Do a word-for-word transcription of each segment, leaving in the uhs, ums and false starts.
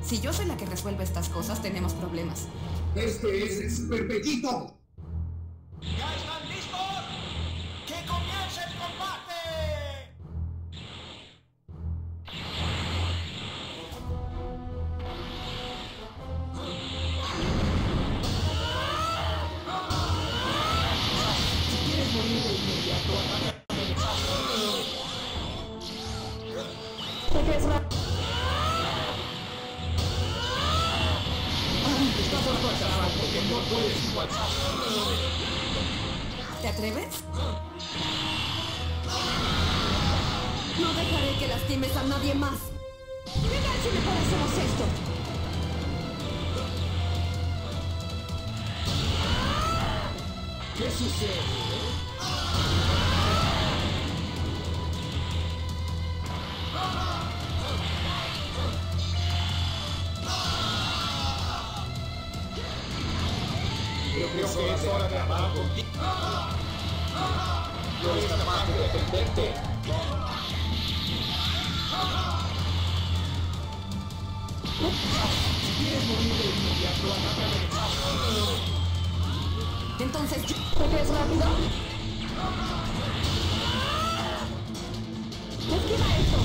Si yo soy la que resuelve estas cosas, tenemos problemas. Este es el Super Bellito. ¿Ya están listos? ¡Que comience el combate! Si quieres morir de inmediato, ¿Qué crees, Ra? estás fracasado porque no puedes igual. ¿Te atreves? No dejaré que lastimes a nadie más. ¿Qué tal si mejor hacemos esto? ¿Qué sucede? Yo creo que es hora de acabar contigo. No eres capaz de defenderte. Si quieres morir de inmediato, atácame. Entonces, ¿te crees rápido? ¡Esquiva esto!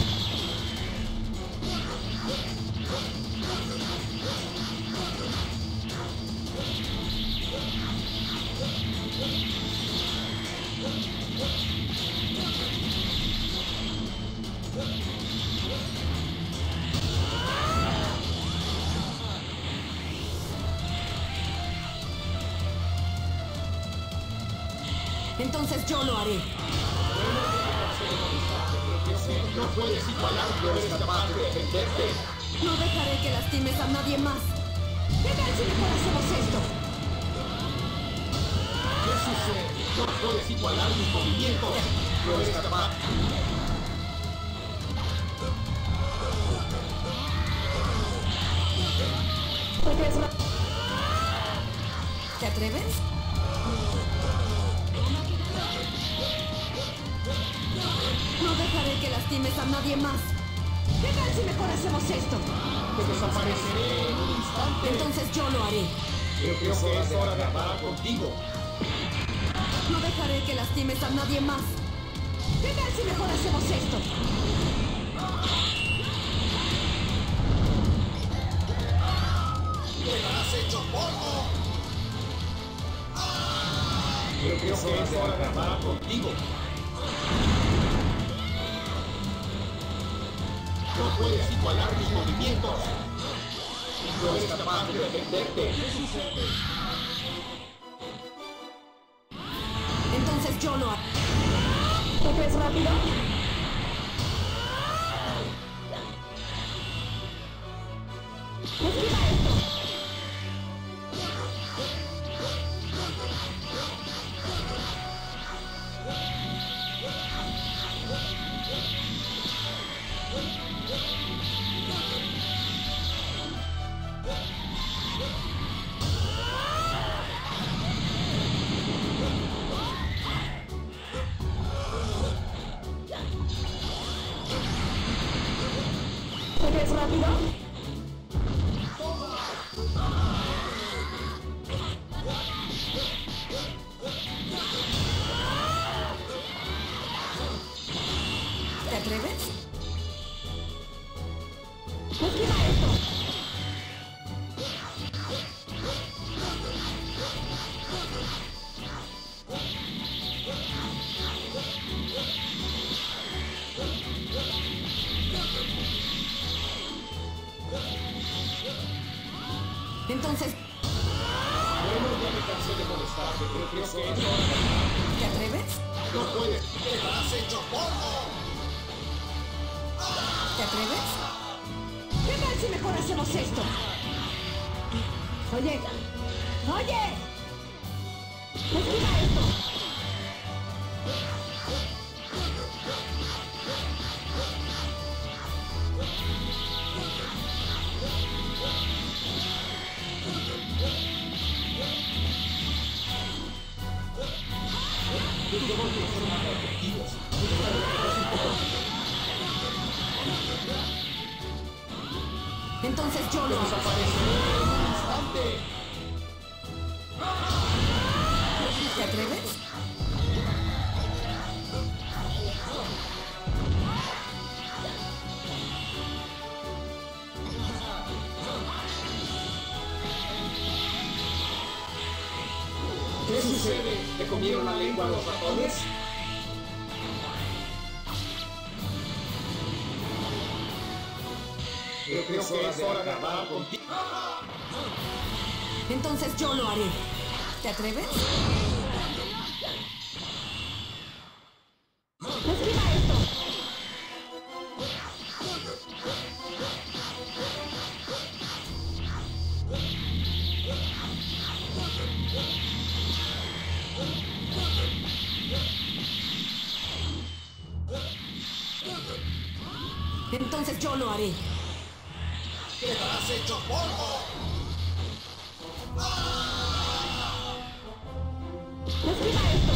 Entonces yo lo haré. No puedes igualar, no eres capaz de defenderte. No dejaré que lastimes a nadie más. ¿Qué tal si mejor hacemos esto? ¿Qué sucede? No puedes igualar mis movimientos. No eres capaz. ¿Te crees ra- ¿Te atreves? No dejaré que lastimes a nadie más. ¿Qué tal si mejor hacemos esto? Te desapareceré en un instante. Entonces yo lo haré. Yo creo que es hora de acabar contigo. No dejaré que lastimes a nadie más. ¿Qué tal si mejor hacemos esto? ¡Quedarás hecho polvo! Yo creo que es hora de acabar contigo. No puedes igualar mis movimientos. No eres capaz de defenderte. Entonces yo lo haré. ¿Te crees rápido? ¡Esquiva esto! ¿Te crees rápido? ¿Te atreves? ¡Esquiva esto! Entonces, Bueno, ya me cansé de molestarte, pero creo que es hora de acabar. ¿te atreves? No puedes. ¡Quedarás hecho polvo! ¿Te atreves? ¿Qué tal si mejor hacemos esto? Oye, oye. Esquiva esto. Tus golpes son más efectivos. Entonces yo lo haré. Desapareceré en un instante. ¿Te atreves? ¿Qué sucede? ¿Te comieron la lengua los ratones? Yo creo que es hora de acabar contigo. Entonces yo lo haré. ¿Te atreves? ¡Esquiva esto! Entonces yo lo haré. ¡Quedarás hecho polvo! ¡Esquiva esto!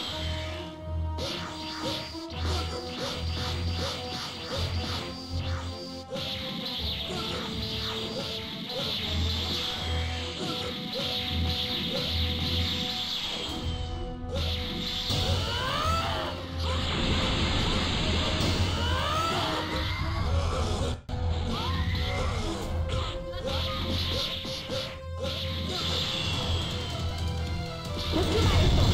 ¡Esquiva esto!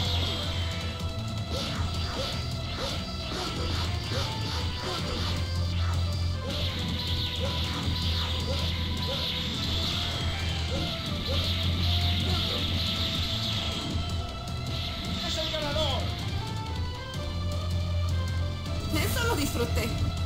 ¡Es el ganador! Eso lo disfruté.